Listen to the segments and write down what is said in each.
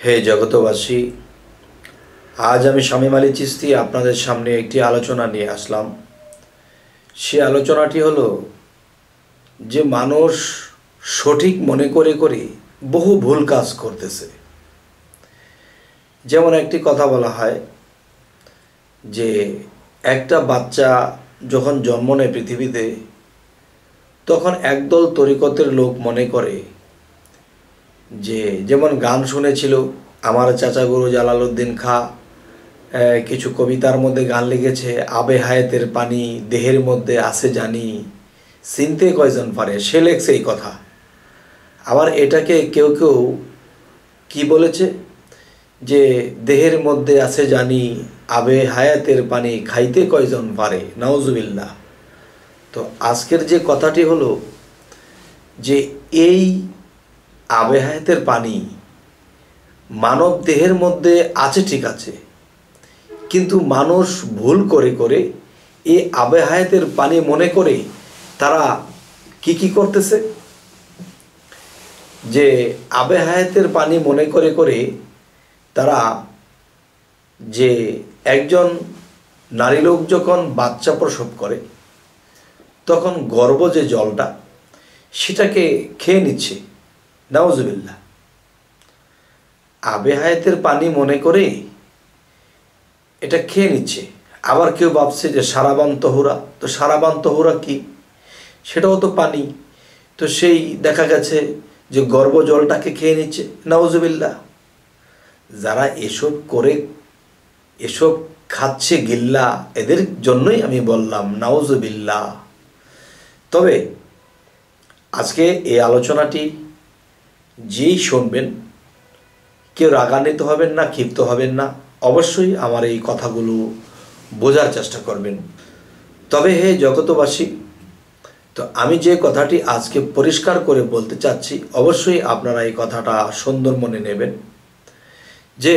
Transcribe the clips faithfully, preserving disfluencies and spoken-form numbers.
হে জগতবাসী, আজ আমি শামীম আলী চিশতি আপনাদের সামনে একটি আলোচনা নিয়ে আসলাম। সে আলোচনাটি হলো যে মানুষ সঠিক মনে করে করে বহু ভুল কাজ করতেছে। যেমন একটি কথা বলা হয় যে একটা বাচ্চা যখন জন্ম নেয় পৃথিবীতে, তখন একদল তরিকতের লোক মনে করে যে, যেমন গান শুনেছিল আমার চাচা গুরু জালালউদ্দিন খাঁ কিছু কবিতার মধ্যে গান লিখেছে, আবে হায়াতের পানি দেহের মধ্যে আছে জানি, চিনতে কয়জন পারে, সে লেখছে এই কথা। আবার এটাকে কেউ কেউ কি বলেছে যে দেহের মধ্যে আছে জানি, আবে হায়াতের পানি খাইতে কয়জন পারে, নাউজুবিল্লাহ। তো আজকের যে কথাটি হলো যে এই আবে হায়াতের পানি মানব দেহের মধ্যে আছে ঠিক আছে, কিন্তু মানুষ ভুল করে করে এই আবে হায়াতের পানি মনে করে তারা কি কি করতেছে, যে আবে হায়াতের পানি মনে করে করে তারা যে একজন নারী লোক যখন বাচ্চা প্রসব করে তখন গর্ভ যে জলটা সেটাকে খেয়ে নিচ্ছে, নাউজুবিল্লাহ। আবে হায়াতের পানি মনে করে এটা খেয়ে নিচ্ছে। আবার কেউ ভাবছে যে সারাবান তহুরা, তো সারাবান তহুরা কি, সেটাও তো পানি, তো সেই দেখা গেছে যে গর্ভ জলটাকে খেয়ে নিচ্ছে, নাউজুবিল্লাহ। যারা এসব করে এসব খাচ্ছে গিল্লা, এদের জন্যই আমি বললাম নাউজুবিল্লাহ। তবে আজকে এই আলোচনাটি যেই শুনবেন কেউ রাগান্বিত হবেন না, ক্ষিপ্ত হবেন না, অবশ্যই আমার এই কথাগুলো বোঝার চেষ্টা করবেন। তবে হে জগতবাসী, তো আমি যে কথাটি আজকে পরিষ্কার করে বলতে চাচ্ছি, অবশ্যই আপনারা এই কথাটা সুন্দর মনে নেবেন যে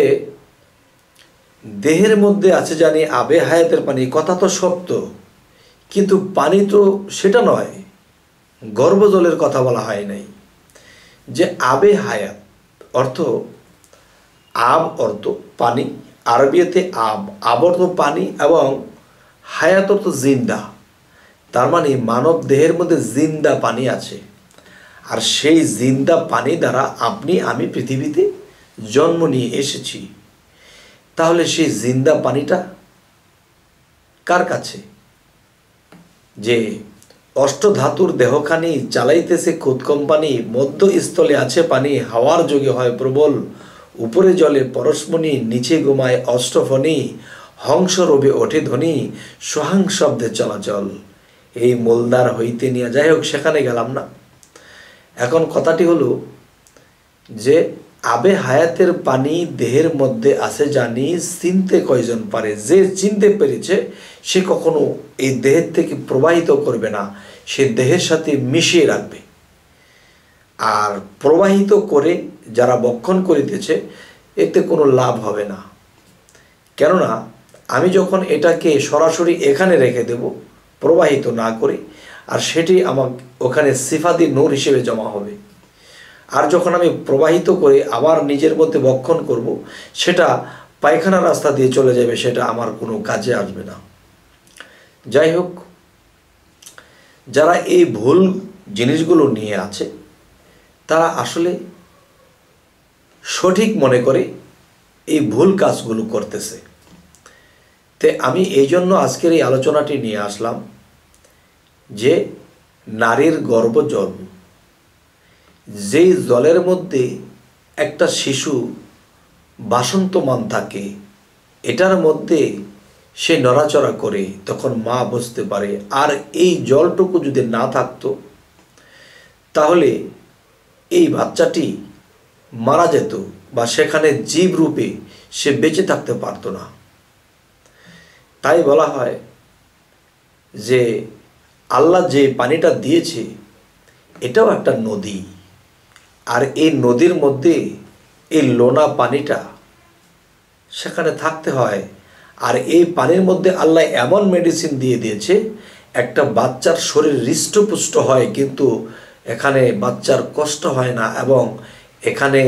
দেহের মধ্যে আছে জানি আবে হায়াতের পানি, কথা তো সত্য, কিন্তু পানি তো সেটা নয়, গর্ভজলের কথা বলা হয় নাই। যে আবে হায়াত অর্থ, আব অর্থ পানি, আরবিতে আব, আব অর্থ পানি এবং হায়াত অর্থ জিন্দা। তার মানে মানব দেহের মধ্যে জিন্দা পানি আছে, আর সেই জিন্দা পানি দ্বারা আপনি আমি পৃথিবীতে জন্ম নিয়ে এসেছি। তাহলে সেই জিন্দা পানিটা কার কাছে? যে অষ্টধাতুর দেহখানি চালাইতেছে খুদ কোম্পানি, মধ্যস্থলে আছে পানি, হাওয়ার যোগে হয় প্রবল, উপরে জলে পরশমণি, নিচে ঘুমায় অষ্টফণি, হংস রবে ওঠে ধ্বনি, সোহাং শব্দে চলাচল, এই মোলদার হইতে নিয়ে, যাই হোক সেখানে গেলাম না। এখন কথাটি হলো যে আবে হায়াতের পানি দেহের মধ্যে আছে জানি, চিনতে কয়জন পারে। যে চিনতে পেরেছে সে কখনো এই দেহের থেকে প্রবাহিত করবে না, সে দেহের সাথে মিশিয়ে রাখবে। আর প্রবাহিত করে যারা বক্ষণ করিতেছে এতে কোনো লাভ হবে না। কেননা আমি যখন এটাকে সরাসরি এখানে রেখে দেব প্রবাহিত না করে, আর সেটি আমার ওখানে সিফাতি নূর হিসেবে জমা হবে। আর যখন আমি প্রবাহিত করে আবার নিজের মধ্যে বক্ষণ করব, সেটা পায়খানা রাস্তা দিয়ে চলে যাবে, সেটা আমার কোনো কাজে আসবে না। যাই হোক, যারা এই ভুল জিনিসগুলো নিয়ে আছে তারা আসলে সঠিক মনে করে এই ভুল কাজগুলো করতেছে। তে আমি এই জন্য আজকের এই আলোচনাটি নিয়ে আসলাম যে নারীর গর্ভজল, যেই জলের মধ্যে একটা শিশু বাসন্তমান থাকে, এটার মধ্যে সে নড়াচড়া করে তখন মা বুঝতে পারে। আর এই জলটুকু যদি না থাকতো তাহলে এই বাচ্চাটি মারা যেত, বা সেখানে জীব রূপে সে বেঁচে থাকতে পারত না। তাই বলা হয় যে আল্লাহ যে পানিটা দিয়েছে এটাও একটা নদী, আর এই নদীর মধ্যে এই লোনা পানিটা সেখানে থাকতে হয়। আর এই পানির মধ্যে আল্লাহ এমন মেডিসিন দিয়ে দিয়েছে, একটা বাচ্চার শরীর হৃষ্টপুষ্ট হয়, কিন্তু এখানে বাচ্চার কষ্ট হয় না, এবং এখানে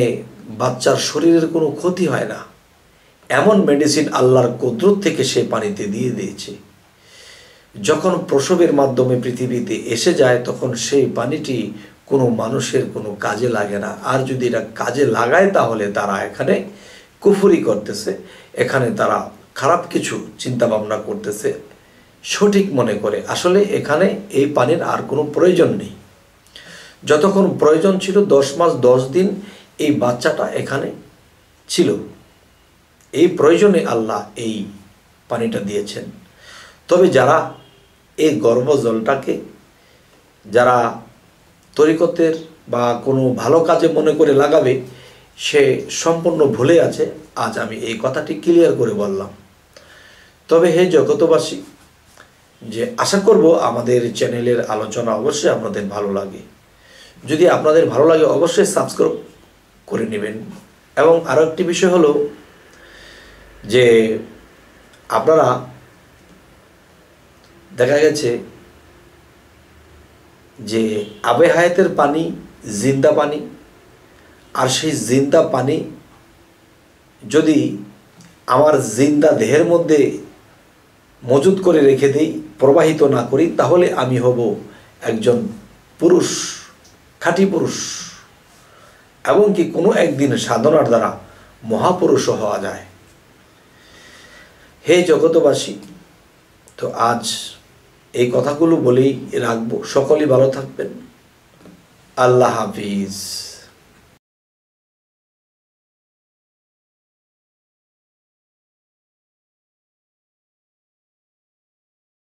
বাচ্চার শরীরের কোনো ক্ষতি হয় না, এমন মেডিসিন আল্লাহর কুদরত থেকে সে পানিতে দিয়ে দিয়েছে। যখন প্রসবের মাধ্যমে পৃথিবীতে এসে যায় তখন সেই পানিটি কোনো মানুষের কোনো কাজে লাগে না। আর যদি এটা কাজে লাগায় তাহলে তারা এখানে কুফরি করতেছে, এখানে তারা খারাপ কিছু চিন্তা ভাবনা করতেছে সঠিক মনে করে। আসলে এখানে এই পানির আর কোনো প্রয়োজন নেই। যতক্ষণ প্রয়োজন ছিল দশ মাস দশ দিন এই বাচ্চাটা এখানে ছিল, এই প্রয়োজনে আল্লাহ এই পানিটা দিয়েছেন। তবে যারা এই গর্ভজলটাকে যারা তরিকতের বা কোনো ভালো কাজে মনে করে লাগাবে সে সম্পূর্ণ ভুলে আছে। আজ আমি এই কথাটি ক্লিয়ার করে বললাম। তবে হে জগতবাসী, যে আশা করব আমাদের চ্যানেলের আলোচনা অবশ্যই আপনাদের ভালো লাগে। যদি আপনাদের ভালো লাগে অবশ্যই সাবস্ক্রাইব করে নেবেন। এবং আরও একটি বিষয় হলো যে আপনারা দেখা গেছে যে আবে হায়াতের পানি জিন্দা পানি, আর সেই জিন্দা পানি যদি আমার জিন্দা দেহের মধ্যে মজুদ করে রেখে দিই, প্রবাহিত না করি, তাহলে আমি হব একজন পুরুষ, খাঁটি পুরুষ, এবং কি কোনো একদিন সাধনার দ্বারা মহাপুরুষও হওয়া যায়। হে জগতবাসী, তো আজ এই কথাগুলো বলেই রাখবো। সকলেই ভালো থাকবেন। আল্লাহ হাফিজ।